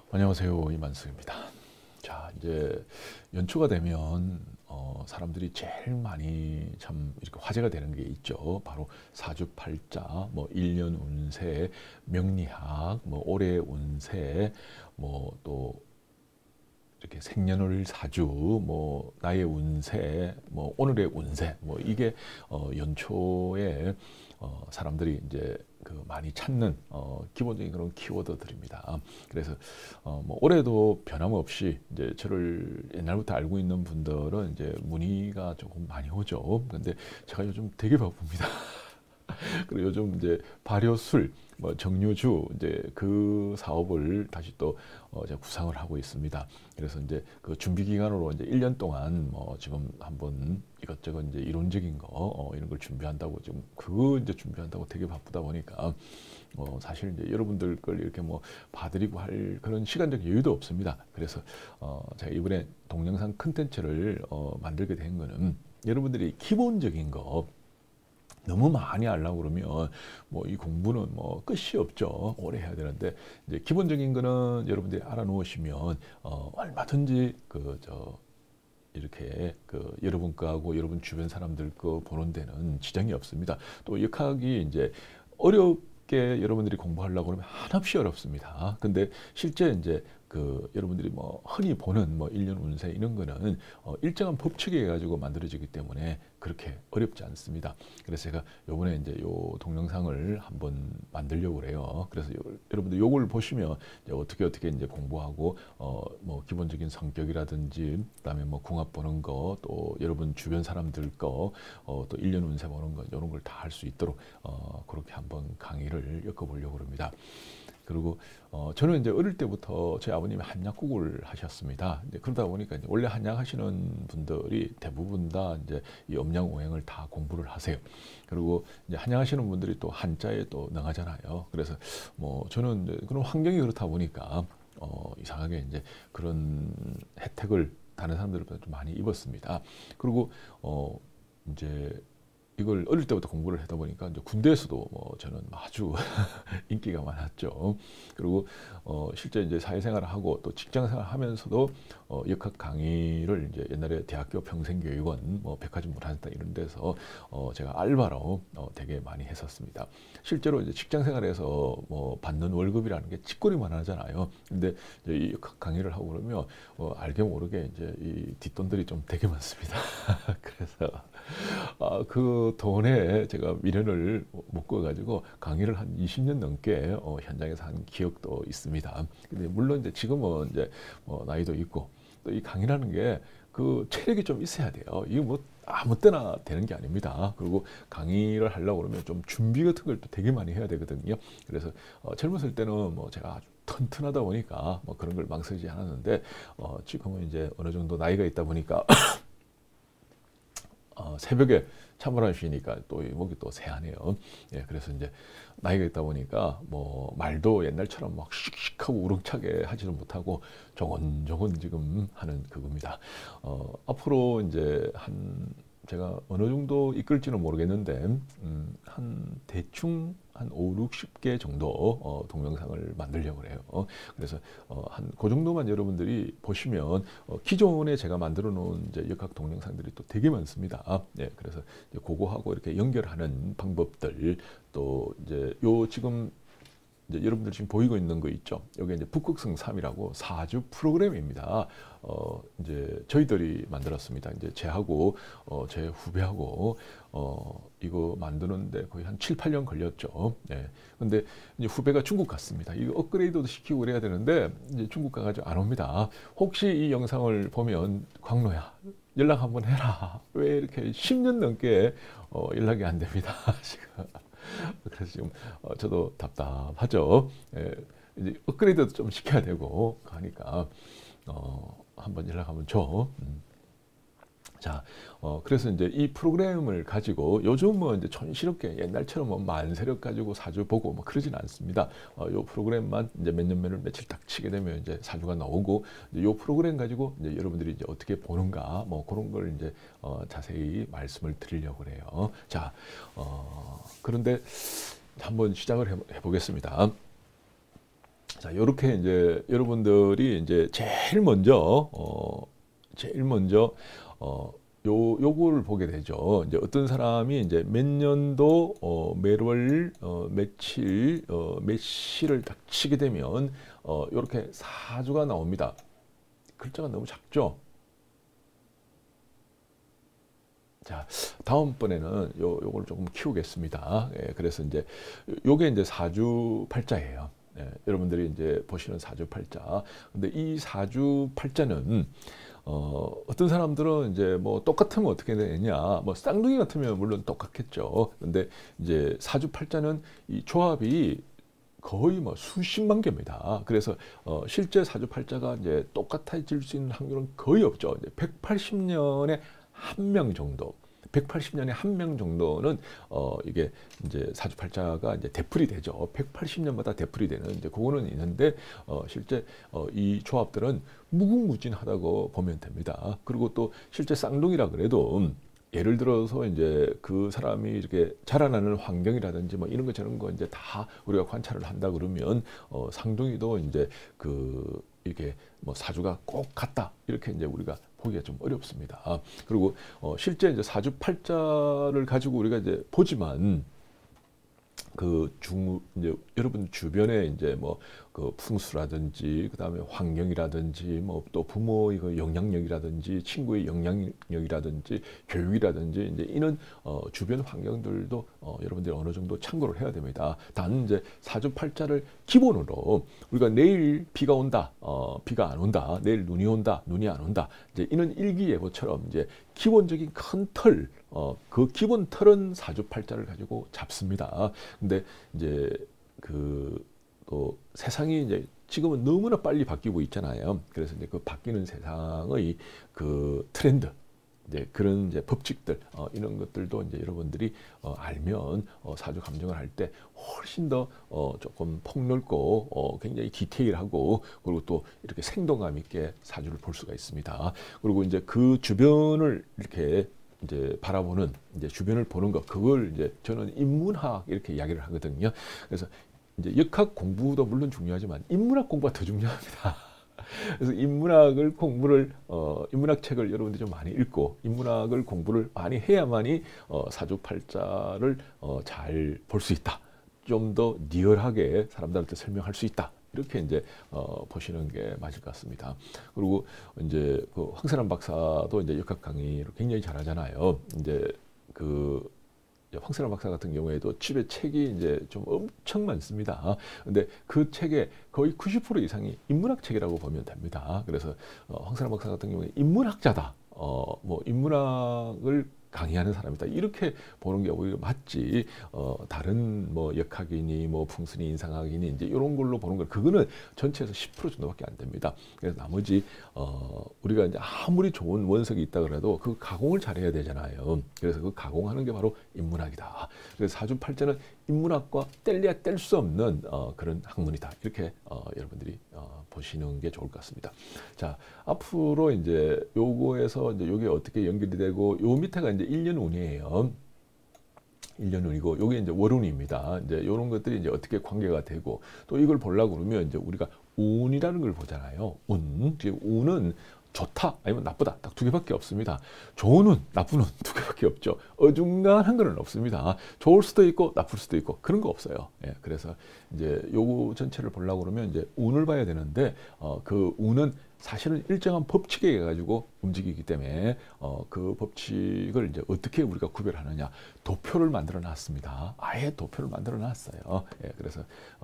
안녕하세요, 이만수입니다. 자, 이제 연초가 되면 사람들이 제일 많이 참 이렇게 화제가 되는 게 있죠. 바로 사주팔자, 뭐 1년 운세, 명리학, 뭐 올해 운세, 뭐 또 이렇게 생년월 사주, 뭐 나의 운세, 뭐 오늘의 운세, 뭐 이게 연초에 사람들이 이제 그 많이 찾는 기본적인 그런 키워드들입니다. 그래서 뭐 올해도 변함없이 이제 저를 옛날부터 알고 있는 분들은 이제 문의가 조금 많이 오죠. 근데 제가 요즘 되게 바쁩니다. 그리고 요즘 이제 발효술, 뭐 정류주 이제 그 사업을 다시 또 제가 구상을 하고 있습니다. 그래서 이제 그 준비 기간으로 이제 1년 동안 뭐 지금 한번 이것저것 이제 이론적인 거 이런 걸 준비한다고 지금 그거 이제 준비한다고 되게 바쁘다 보니까 사실 이제 여러분들 걸 이렇게 뭐 봐드리고 할 그런 시간적 여유도 없습니다. 그래서 제가 이번에 동영상 컨텐츠를 만들게 된 거는 여러분들이 기본적인 거 너무 많이 하려고 그러면 뭐 이 공부는 뭐 끝이 없죠. 오래 해야 되는데 이제 기본적인 거는 여러분들이 알아놓으시면 얼마든지 이렇게 여러분 거하고 여러분 주변 사람들 거 보는 데는 지장이 없습니다. 또 역학이 이제 어렵게 여러분들이 공부하려고 그러면 한없이 어렵습니다. 근데 실제 이제 여러분들이 뭐 흔히 보는 뭐 1년 운세 이런 거는 일정한 법칙에 가지고 만들어지기 때문에 그렇게 어렵지 않습니다. 그래서 제가 요번에 이제 요 동영상을 한번 만들려고 그래요. 그래서 여러분들 요걸 보시면 이제 어떻게 이제 공부하고 뭐 기본적인 성격이라든지 그다음에 뭐 궁합 보는 거 또 여러분 주변 사람들 거 또 1년 운세 보는 거 이런 걸 다 할 수 있도록 그렇게 한번 강의를 엮어보려고 합니다. 그리고 저는 이제 어릴 때부터 저희 아버님이 한약국을 하셨습니다. 이제 그러다 보니까 이제 원래 한약 하시는 분들이 대부분 다 이제 이 음양오행을 다 공부를 하세요. 그리고 이제 한약 하시는 분들이 또 한자에 또 능하잖아요. 그래서 뭐 저는 이제 그런 환경이 그렇다 보니까 이상하게 이제 그런 혜택을 다른 사람들보다 좀 많이 입었습니다. 그리고 이제 이걸 어릴 때부터 공부를 하다 보니까 이제 군대에서도 뭐 저는 아주 인기가 많았죠. 그리고 실제 이제 사회생활을 하고 또 직장생활 하면서도 역학 강의를 이제 옛날에 대학교 평생교육원, 뭐 백화점 문화센터 이런 데서 제가 알바로 되게 많이 했었습니다. 실제로 이제 직장생활에서 뭐 받는 월급이라는 게 치꼬리만 하잖아요. 근데 이제 이 역학 강의를 하고 그러면 알게 모르게 이제 이 뒷돈들이 좀 되게 많습니다. 그래서 그 돈에 제가 미련을 묶어가지고 강의를 한 20년 넘게 현장에서 한 기억도 있습니다. 근데 물론 이제 지금은 이제 나이도 있고 또 이 강의라는 게 그 체력이 좀 있어야 돼요. 이거 뭐 아무 때나 되는 게 아닙니다. 그리고 강의를 하려고 그러면 좀 준비 같은 걸 또 되게 많이 해야 되거든요. 그래서 젊었을 때는 뭐 제가 아주 튼튼하다 보니까 뭐 그런 걸 망설이지 않았는데 지금은 이제 어느 정도 나이가 있다 보니까 새벽에 찬바람 쉬니까 또 목이 또 새하네요. 예, 그래서 이제 나이가 있다 보니까 뭐 말도 옛날처럼 막 씩씩하고 우렁차게 하지는 못하고 조곤조곤 지금 하는 그겁니다. 앞으로 이제 제가 어느 정도 이끌지는 모르겠는데 한 대충 한 5, 60개 정도 동영상을 만들려고 해요. 그래서 한 그 정도만 여러분들이 보시면 기존에 제가 만들어 놓은 이제 역학 동영상들이 또 되게 많습니다. 네, 그래서 이제 그거하고 이렇게 연결하는 방법들 또 이제 요 지금 이제 여러분들 지금 보이고 있는 거 있죠? 여기 이제 북극성 3이라고 사주 프로그램입니다. 이제 저희들이 만들었습니다. 이제 제하고 제 후배하고 이거 만드는데 거의 한 7, 8년 걸렸죠. 네. 근데 이제 후배가 중국 갔습니다. 이거 업그레이드도 시키고 그래야 되는데 이제 중국 가가지고 안 옵니다. 혹시 이 영상을 보면 광로야 연락 한번 해라. 왜 이렇게 10년 넘게 연락이 안 됩니다. 지금. 그래서 지금 저도 답답하죠. 예, 이제 업그레이드도 좀 시켜야 되고 하니까 한번 연락하면 줘. 자, 그래서 이제 이 프로그램을 가지고 요즘은 이제 촌스럽게 옛날처럼 뭐 만세력 가지고 사주 보고 뭐 그러진 않습니다. 요 프로그램만 이제 몇 년 며칠 딱 치게 되면 이제 사주가 나오고 이제 요 프로그램 가지고 이제 여러분들이 이제 어떻게 보는가 뭐 그런 걸 이제 자세히 말씀을 드리려고 그래요. 자, 그런데 한번 시작을 해보겠습니다. 자, 요렇게 이제 여러분들이 이제 제일 먼저 요거를 보게 되죠. 이제 어떤 사람이 이제 몇 년도 매월 며칠 몇 시를 딱 치게 되면 요렇게 사주가 나옵니다. 글자가 너무 작죠? 자, 다음번에는 요걸 조금 키우겠습니다. 예, 그래서 이제 요게 이제 사주팔자예요. 예, 여러분들이 이제 보시는 사주팔자. 근데 이 사주팔자는 어떤 사람들은 이제 뭐 똑같으면 어떻게 되느냐, 뭐 쌍둥이 같으면 물론 똑같겠죠. 근데 이제 사주팔자는 이 조합이 거의 뭐 수십만 개입니다. 그래서 실제 사주팔자가 이제 똑같아질 수 있는 확률은 거의 없죠. 이제 180년에 한 명 정도, 180년에 한 명 정도는 이게 이제 사주팔자가 이제 대풀이 되죠. 180년마다 대풀이 되는 이제 그거는 있는데 실제 이 조합들은 무궁무진하다고 보면 됩니다. 그리고 또 실제 쌍둥이라 그래도 예를 들어서 이제 그 사람이 이렇게 자라나는 환경이라든지 뭐 이런 거 저런 거 이제 다 우리가 관찰을 한다 그러면 상둥이도 이제 그 이게 뭐 사주가 꼭 같다 이렇게 이제 우리가 보기가 좀 어렵습니다. 그리고 실제 이제 사주팔자를 가지고 우리가 이제 보지만 이제 여러분 주변에 이제 뭐 그 풍수라든지 그다음에 환경이라든지 뭐 또 부모의 그 영향력이라든지 친구의 영향력이라든지 교육이라든지 이제 이런 주변 환경들도 여러분들이 어느 정도 참고를 해야 됩니다. 단 이제 사주팔자를 기본으로 우리가 내일 비가 온다, 비가 안 온다, 내일 눈이 온다, 눈이 안 온다, 이제 이런 일기예보처럼 이제 기본적인 큰 틀, 그 기본 틀은 사주팔자를 가지고 잡습니다. 근데 이제 또 세상이 이제 지금은 너무나 빨리 바뀌고 있잖아요. 그래서 이제 그 바뀌는 세상의 그 트렌드, 이제 그런 이제 법칙들 이런 것들도 이제 여러분들이 알면 사주 감정을 할 때 훨씬 더 조금 폭넓고 굉장히 디테일하고 그리고 또 이렇게 생동감 있게 사주를 볼 수가 있습니다. 그리고 이제 그 주변을 이렇게 이제 바라보는 이제 주변을 보는 것 그걸 이제 저는 인문학 이렇게 이야기를 하거든요. 그래서 이제 역학 공부도 물론 중요하지만 인문학 공부가 더 중요합니다. 그래서 인문학 책을 여러분들이 좀 많이 읽고 인문학을 공부를 많이 해야만이 사주팔자를 잘 볼 수 있다. 좀 더 리얼하게 사람들한테 설명할 수 있다. 이렇게 이제 보시는 게 맞을 것 같습니다. 그리고 이제 그 황세란 박사도 이제 역학 강의를 굉장히 잘하잖아요. 이제 황세란 박사 같은 경우에도 집에 책이 이제 좀 엄청 많습니다. 근데 그 책의 거의 90% 이상이 인문학 책이라고 보면 됩니다. 그래서 황세란 박사 같은 경우에 인문학자다. 뭐 인문학을 강의하는 사람이다. 이렇게 보는 게 오히려 맞지. 다른 뭐 역학이니 뭐 풍수니 인상학이니 이제 이런 걸로 보는 걸 그거는 전체에서 10% 정도밖에 안 됩니다. 그래서 나머지 우리가 이제 아무리 좋은 원석이 있다 그래도 그 가공을 잘해야 되잖아요. 그래서 그 가공하는 게 바로 인문학이다. 그래서 사주팔자는 인문학과 뗄래야 뗄 수 없는 그런 학문이다. 이렇게 여러분들이 보시는 게 좋을 것 같습니다. 자, 앞으로 이제 요거에서 이제 요게 어떻게 연결이 되고 요 밑에가 이제 1년 운이에요. 1년 운이고 요게 이제 월운입니다. 이제 요런 것들이 이제 어떻게 관계가 되고 또 이걸 보려고 그러면 이제 우리가 운이라는 걸 보잖아요. 운은 좋다 아니면 나쁘다 딱 두 개밖에 없습니다. 좋은 운, 나쁜 운 두 개밖에 없죠. 어중간한 거는 없습니다. 좋을 수도 있고 나쁠 수도 있고 그런 거 없어요. 예, 그래서 이제 요거 전체를 보려고 그러면 이제 운을 봐야 되는데 그 운은 사실은 일정한 법칙에 의해 가지고 움직이기 때문에 그 법칙을 이제 어떻게 우리가 구별하느냐 도표를 만들어 놨습니다. 아예 도표를 만들어 놨어요. 예, 그래서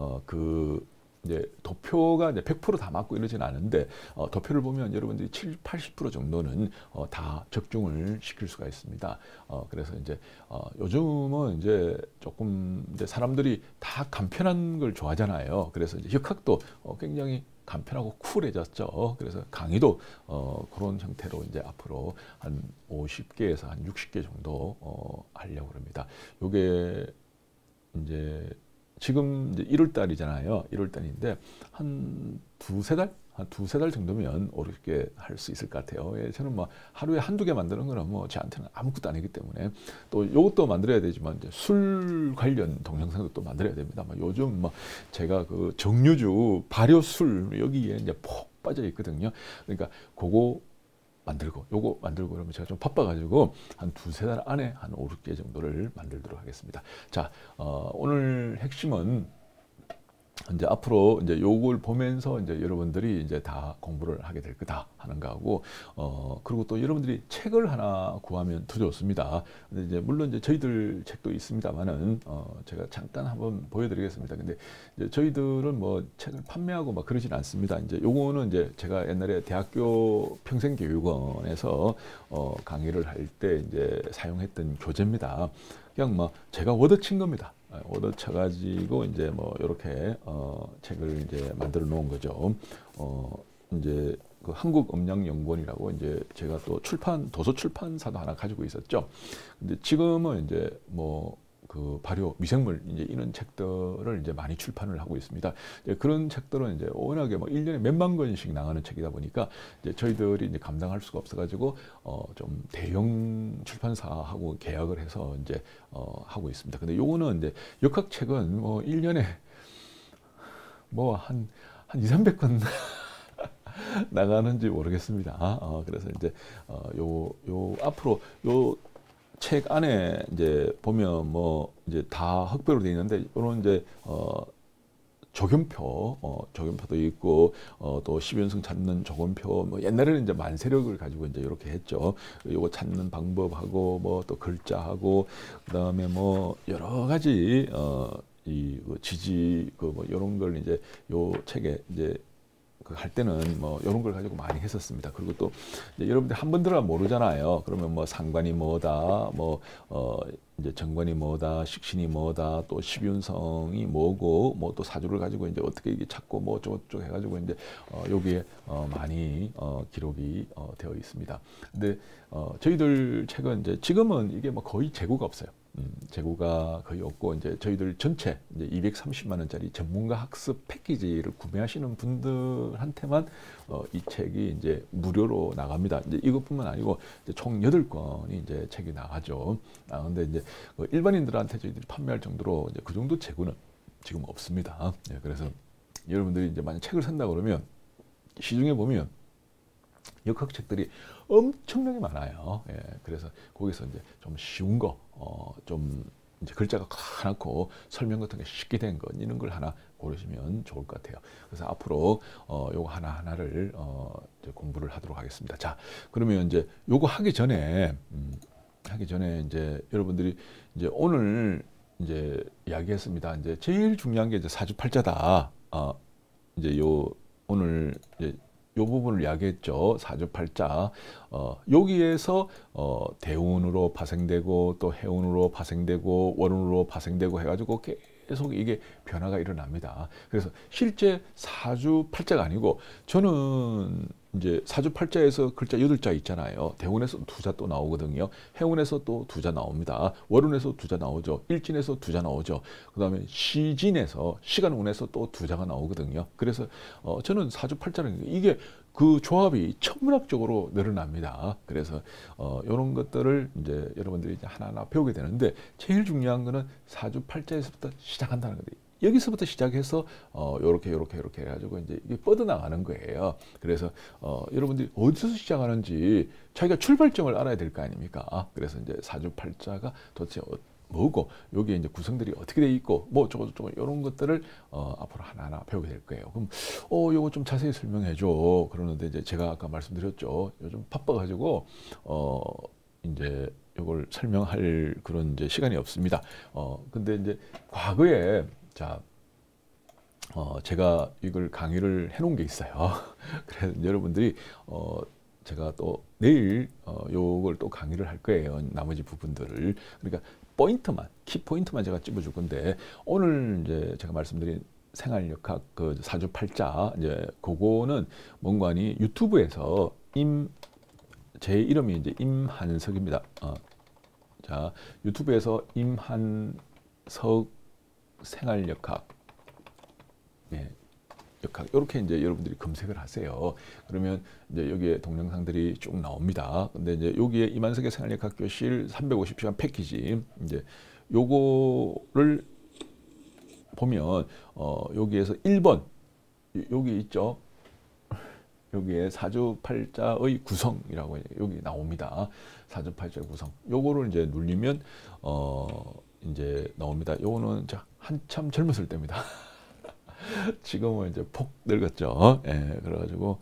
이제 도표가 이제 100% 다 맞고 이러진 않은데 도표를 보면 여러분들이 80% 정도는 다 적중을 시킬 수가 있습니다. 그래서 이제 요즘은 이제 조금 이제 사람들이 다 간편한 걸 좋아하잖아요. 그래서 이제 역학도 굉장히 간편하고 쿨해졌죠. 그래서 강의도 그런 형태로 이제 앞으로 한 50개에서 한 60개 정도 하려고 합니다. 요게 이제 지금 이제 1월 달이잖아요. 1월 달인데 한 두세 달? 한 두세 달 정도면 어렵게 할 수 있을 것 같아요. 예, 저는 뭐 하루에 한두 개 만드는 거는 뭐 저한테는 아무것도 아니기 때문에 또 이것도 만들어야 되지만 이제 술 관련 동영상도 또 만들어야 됩니다. 뭐 요즘 뭐 제가 그 정류주 발효술 여기에 이제 폭 빠져 있거든요. 그러니까 그거 만들고 요거 만들고 그러면 제가 좀 바빠가지고 한 두세 달 안에 한 5, 6개 정도를 만들도록 하겠습니다. 자, 오늘 핵심은 이제 앞으로 이제 요걸 보면서 이제 여러분들이 이제 다 공부를 하게 될 거다 하는 거하고, 그리고 또 여러분들이 책을 하나 구하면 더 좋습니다. 근데 이제 물론 이제 저희들 책도 있습니다만은, 제가 잠깐 한번 보여드리겠습니다. 근데 이제 저희들은 뭐 책을 판매하고 막 그러진 않습니다. 이제 요거는 이제 제가 옛날에 대학교 평생교육원에서 강의를 할 때 이제 사용했던 교재입니다. 그냥 뭐 제가 얻어친 겁니다. 얻어쳐가지고 이제 뭐 이렇게 책을 이제 만들어 놓은 거죠. 이제 그 한국음량연구원이라고 이제 제가 또 도서 출판사도 하나 가지고 있었죠. 근데 지금은 이제 뭐 그 발효 미생물 이제 이런 책들을 이제 많이 출판을 하고 있습니다. 이제 그런 책들은 이제 워낙에 뭐 1년에 몇만 권씩 나가는 책이다 보니까 이제 저희들이 이제 감당할 수가 없어가지고 좀 대형 출판사하고 계약을 해서 이제 하고 있습니다. 근데 요거는 이제 역학책은 뭐 1년에 뭐 한 2, 300권 나가는지 모르겠습니다. 그래서 이제 요 앞으로 요 책 안에 이제 보면 뭐 이제 다 흑백으로 되어 있는데 요런 이제 조견표도 있고 또 10연승 찾는 조견표, 뭐 옛날에는 이제 만세력을 가지고 이제 이렇게 했죠. 요거 찾는 방법하고 뭐 또 글자하고 그다음에 뭐 여러 가지 이 지지 뭐 이런 걸 이제 요 책에 이제 할 때는 뭐 이런 걸 가지고 많이 했었습니다. 그리고 또 여러분들 한 번 들어가 모르잖아요. 그러면 뭐 상관이 뭐다, 뭐 이제 정관이 뭐다, 식신이 뭐다, 또 십윤성이 뭐고, 뭐 또 사주를 가지고 이제 어떻게 이게 찾고 뭐 어쩌고저쩌고 해가지고 이제 여기에 많이 기록이 되어 있습니다. 근데 저희들 책은 이제 지금은 이게 뭐 거의 재고가 없어요. 재고가 거의 없고 이제 저희들 전체 이제 230만 원짜리 전문가 학습 패키지를 구매하시는 분들한테만 이 책이 이제 무료로 나갑니다. 이제 이것뿐만 아니고 이제 총 8권이 이제 책이 나가죠. 근데 이제 일반인들한테 저희들이 판매할 정도로 이제 그 정도 재고는 지금 없습니다. 예, 그래서 여러분들이 이제 만약 책을 산다 그러면 시중에 보면 역학책들이 엄청나게 많아요. 예, 그래서 거기서 이제 좀 쉬운 거, 좀 이제 글자가 가맣고 설명 같은 게 쉽게 된 거 이런 걸 하나 고르시면 좋을 것 같아요. 그래서 앞으로 요거 하나하나를 이제 공부를 하도록 하겠습니다. 자, 그러면 이제 요거 하기 전에 이제 여러분들이 이제 오늘 이제 이야기했습니다. 이제 제일 중요한 게 이제 사주팔자다. 이제 오늘 이제 요 부분을 이야기했죠. 사주팔자. 여기에서 대운으로 파생되고 또 해운으로 파생되고 월운으로 파생되고 해가지고 계속 이게 변화가 일어납니다. 그래서 실제 사주팔자가 아니고 저는 이제 사주팔자에서 글자 8자 있잖아요. 대운에서 두자 또 나오거든요. 해운에서 또 두자 나옵니다. 월운에서 두자 나오죠. 일진에서 두자 나오죠. 그 다음에 시진에서 시간운에서 또 두자가 나오거든요. 그래서 저는 사주팔자는 이게 그 조합이 천문학적으로 늘어납니다. 그래서 이런 것들을 이제 여러분들이 이제 하나하나 배우게 되는데 제일 중요한 거는 사주팔자에서부터 시작한다는 거예요. 여기서부터 시작해서 요렇게 해가지고 이제 이게 뻗어나가는 거예요. 그래서 여러분들이 어디서 시작하는지 자기가 출발점을 알아야 될 거 아닙니까? 그래서 이제 사주팔자가 도대체 뭐고 여기에 이제 구성들이 어떻게 돼 있고 뭐 저거 이런 것들을 앞으로 하나하나 배우게 될 거예요. 그럼 요거 좀 자세히 설명해 줘. 그러는데 이제 제가 아까 말씀드렸죠. 요즘 바빠가지고 이제 요걸 설명할 그런 이제 시간이 없습니다. 근데 이제 과거에 자, 제가 이걸 강의를 해놓은 게 있어요. 그래서 여러분들이 제가 또 내일 요걸 또 강의를 할 거예요. 나머지 부분들을. 그러니까 포인트만, 키포인트만 제가 찝어줄 건데 오늘 이제 제가 말씀드린 생활역학 그 사주팔자 이제 그거는 뭔가니 유튜브에서 제 이름이 이제 임한석입니다. 자, 유튜브에서 임한석 생활역학, 예, 역학 이렇게 이제 여러분들이 검색을 하세요. 그러면 이제 여기에 동영상들이 쭉 나옵니다. 근데 이제 여기에 이만석의 생활역학 교실 350시간 패키지 이제 요거를 보면 여기에서 1번 여기 있죠. 여기에 사주팔자의 구성이라고 여기 나옵니다. 사주팔자의 구성. 요거를 이제 누르면 이제 나옵니다. 요거는 한참 젊었을 때입니다. 지금은 이제 폭 늙었죠. 예, 그래가지고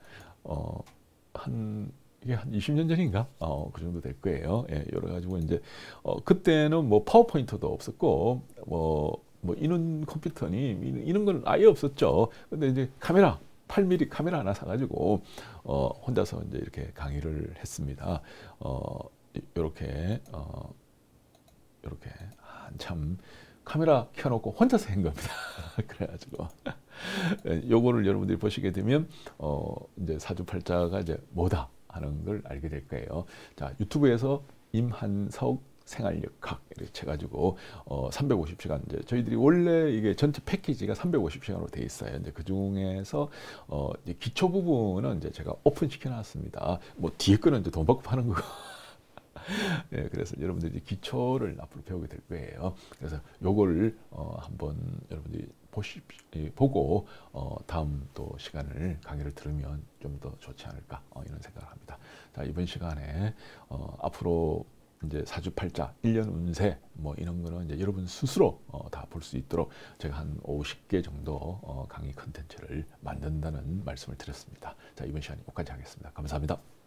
이게 한 20년 전인가? 그 정도 될 거예요. 예, 여러 가지고 이제 그때는 뭐 파워포인트도 없었고 뭐 이런 컴퓨터니 이런 건 아예 없었죠. 근데 이제 카메라 8mm 카메라 하나 사가지고 혼자서 이제 이렇게 강의를 했습니다. 이렇게 이렇게 한참 카메라 켜놓고 혼자서 한 겁니다. 그래가지고 요거를 여러분들이 보시게 되면 이제 사주팔자가 이제 뭐다 하는 걸 알게 될 거예요. 자, 유튜브에서 임한석 생활역학 이렇게 쳐가지고 350시간 이제 저희들이 원래 이게 전체 패키지가 350시간으로 돼 있어요. 이제 그 중에서 이제 기초 부분은 이제 제가 오픈 시켜놨습니다. 뭐 뒤에 거는 이제 돈 받고 파는 거고. 네, 그래서 여러분들이 기초를 앞으로 배우게 될 거예요. 그래서 요거를 한번 여러분들이 보고 다음 또 시간을 강의를 들으면 좀 더 좋지 않을까 이런 생각을 합니다. 자, 이번 시간에 앞으로 이제 사주팔자 1년 운세 뭐 이런 거는 이제 여러분 스스로 다 볼 수 있도록 제가 한 50개 정도 강의 컨텐츠를 만든다는 말씀을 드렸습니다. 자, 이번 시간 여기까지 하겠습니다. 감사합니다.